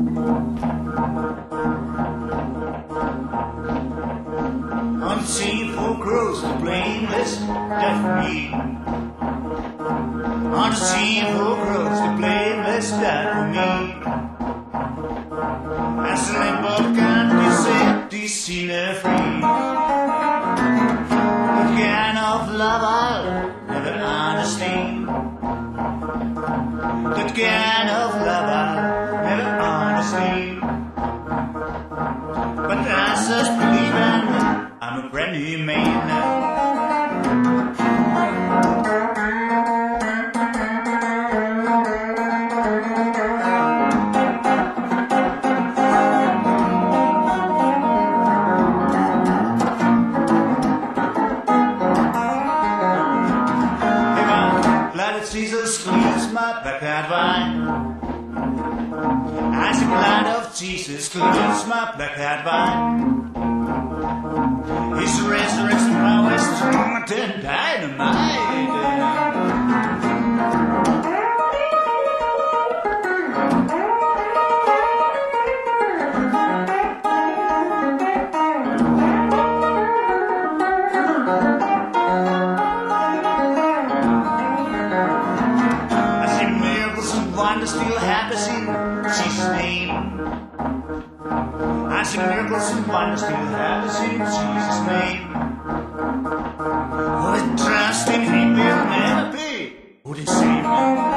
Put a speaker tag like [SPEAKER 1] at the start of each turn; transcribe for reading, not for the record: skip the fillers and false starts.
[SPEAKER 1] Unseeable grows the blameless death me. Unseeable grows the blameless death me. As a limbo can be seen free. The kind of love I'll never understand. That kind of love I'll never understand. But I just believe I'm a brand new man now. Hey man, blood of Jesus cleans my backyard vine. As the blood of Jesus cleans my backyard vine. His resurrection power is stronger than dynamite. I see miracles and wonders still happens in Jesus' name. I see miracles and wonders still happens in Jesus' name. Who trust in Him will never be who they save me.